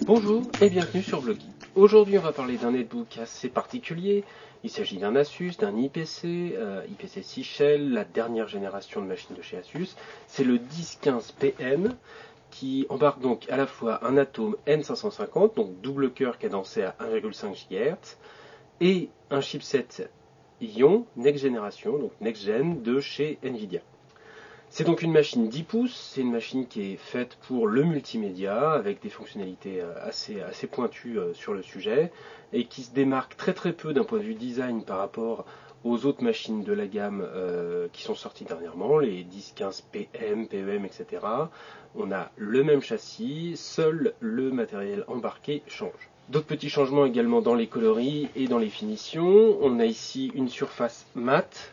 Bonjour et bienvenue sur Blogi. Aujourd'hui on va parler d'un netbook assez particulier. Il s'agit d'un Asus, d'un IPC, IPC 6 Shell, la dernière génération de machines de chez Asus. C'est le 1015PM qui embarque donc à la fois un Atom N550, donc double cœur cadencé à 1,5 GHz, et un chipset Ion Next Generation, donc Next Gen de chez Nvidia. C'est donc une machine 10 pouces, c'est une machine qui est faite pour le multimédia, avec des fonctionnalités assez pointues sur le sujet, et qui se démarque très peu d'un point de vue design par rapport aux autres machines de la gamme qui sont sorties dernièrement, les 1015 PM, PEM, etc. On a le même châssis, seul le matériel embarqué change. D'autres petits changements également dans les coloris et dans les finitions. On a ici une surface mate,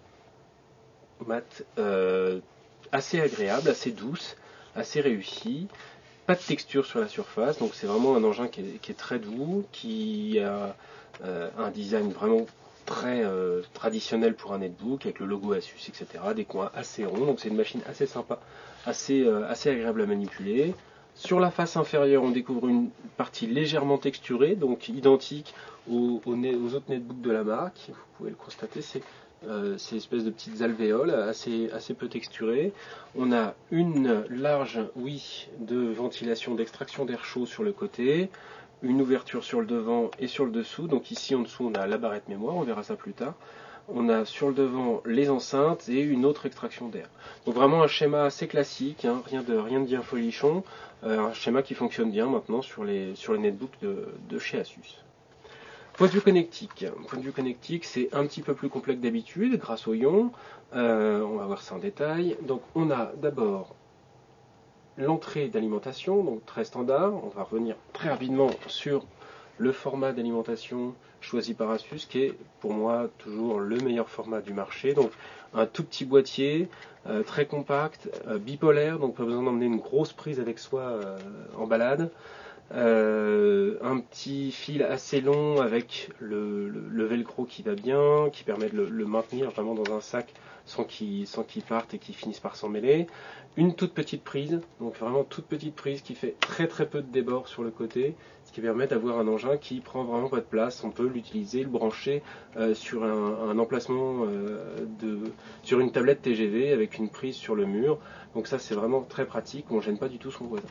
assez agréable, assez douce, assez réussie. Pas de texture sur la surface, donc c'est vraiment un engin qui est très doux, qui a un design vraiment très traditionnel pour un netbook, avec le logo Asus, etc. Des coins assez ronds, donc c'est une machine assez sympa, assez agréable à manipuler. Sur la face inférieure, on découvre une partie légèrement texturée, donc identique aux autres netbooks de la marque. Vous pouvez le constater, c'est ces espèces de petites alvéoles assez peu texturées. On a une large ouïe de ventilation, d'extraction d'air chaud sur le côté, une ouverture sur le devant et sur le dessous. Donc ici en dessous on a la barrette mémoire, on verra ça plus tard. On a sur le devant les enceintes et une autre extraction d'air. Donc vraiment un schéma assez classique, hein, rien de bien folichon, un schéma qui fonctionne bien maintenant sur les netbooks de chez Asus. Point de vue connectique, c'est un petit peu plus complexe que d'habitude grâce au ion. On va voir ça en détail. Donc on a d'abord l'entrée d'alimentation, donc très standard. On va revenir très rapidement sur le format d'alimentation choisi par Asus, qui est pour moi toujours le meilleur format du marché. Donc un tout petit boîtier, très compact, bipolaire, donc pas besoin d'emmener une grosse prise avec soi en balade. Un petit fil assez long avec le velcro qui va bien, qui permet de le maintenir vraiment dans un sac sans qu'il parte et qu'il finisse par s'en mêler. Une toute petite prise, donc vraiment toute petite prise qui fait très peu de débord sur le côté, ce qui permet d'avoir un engin qui prend vraiment pas de place. On peut l'utiliser, le brancher sur un emplacement sur une tablette TGV avec une prise sur le mur. Donc ça c'est vraiment très pratique, on ne gêne pas du tout son voisin.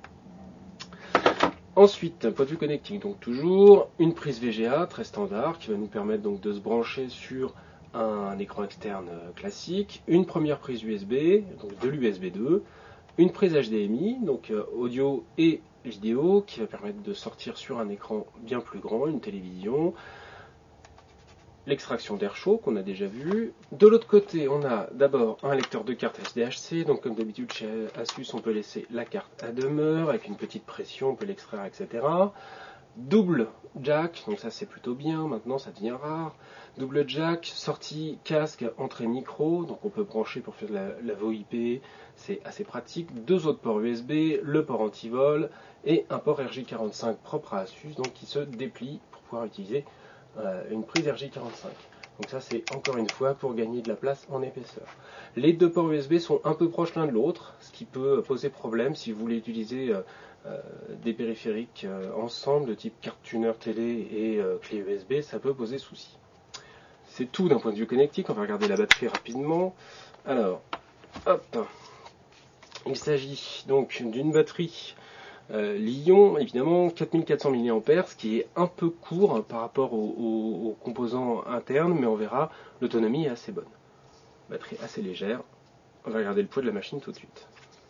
Ensuite, point de vue connectique, donc toujours une prise VGA très standard qui va nous permettre donc de se brancher sur un écran externe classique, une première prise USB, donc de l'USB 2, une prise HDMI, donc audio et vidéo, qui va permettre de sortir sur un écran bien plus grand, une télévision, l'extraction d'air chaud qu'on a déjà vu. De l'autre côté, on a d'abord un lecteur de carte SDHC, donc comme d'habitude chez Asus, on peut laisser la carte à demeure, avec une petite pression, on peut l'extraire, etc. Double jack, donc ça c'est plutôt bien, maintenant ça devient rare. Double jack, sortie casque, entrée micro, donc on peut brancher pour faire de la VoIP, c'est assez pratique. Deux autres ports USB, le port anti-vol et un port RJ45 propre à Asus, donc qui se déplie pour pouvoir utiliser une prise RJ45. Donc ça c'est encore une fois pour gagner de la place en épaisseur. Les deux ports USB sont un peu proches l'un de l'autre, ce qui peut poser problème si vous voulez utiliser des périphériques ensemble de type carte tuner télé et clé USB, ça peut poser souci. C'est tout d'un point de vue connectique, on va regarder la batterie rapidement. Alors, hop, il s'agit donc d'une batterie Lyon, évidemment, 4400 mAh, ce qui est un peu court par rapport aux composants internes, mais on verra, l'autonomie est assez bonne. Batterie assez légère. On va regarder le poids de la machine tout de suite.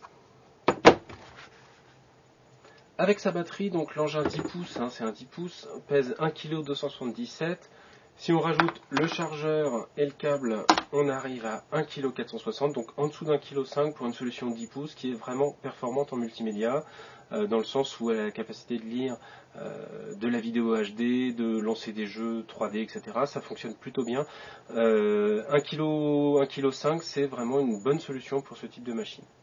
Avec sa batterie, donc l'engin 10 pouces, hein, c'est un 10 pouces, pèse 1,277 kg. Si on rajoute le chargeur et le câble, on arrive à 1,460 kg, donc en dessous d'1,5 kg pour une solution de 10 pouces qui est vraiment performante en multimédia, dans le sens où elle a la capacité de lire de la vidéo HD, de lancer des jeux 3D, etc. Ça fonctionne plutôt bien. 1,5 kg, c'est vraiment une bonne solution pour ce type de machine.